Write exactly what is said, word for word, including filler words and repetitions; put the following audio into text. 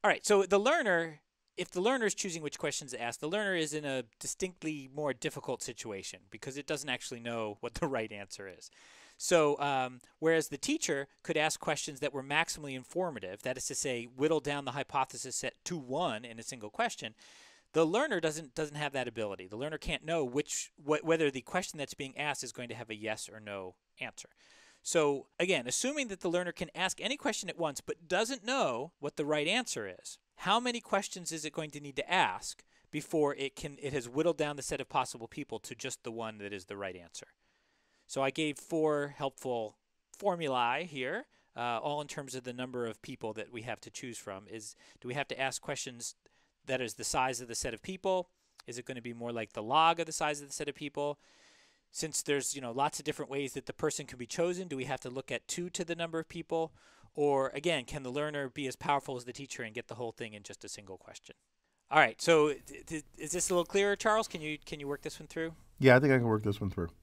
All right, so the learner, if the learner is choosing which questions to ask, the learner is in a distinctly more difficult situation because it doesn't actually know what the right answer is. So, um, whereas the teacher could ask questions that were maximally informative, that is to say, whittle down the hypothesis set to one in a single question, the learner doesn't doesn't have that ability. The learner can't know which wh- whether the question that's being asked is going to have a yes or no answer. So again, assuming that the learner can ask any question at once but doesn't know what the right answer is, how many questions is it going to need to ask before it can it has whittled down the set of possible people to just the one that is the right answer? So I gave four helpful formulae here, uh, all in terms of the number of people that we have to choose from. Is do we have to ask questions that is the size of the set of people? Is it going to be more like the log of the size of the set of people? Since there's, you know, lots of different ways that the person can be chosen, do we have to look at two to the number of people? Or again, can the learner be as powerful as the teacher and get the whole thing in just a single question? All right, so is this a little clearer, Charles? Can you can you work this one through? Yeah, I think I can work this one through.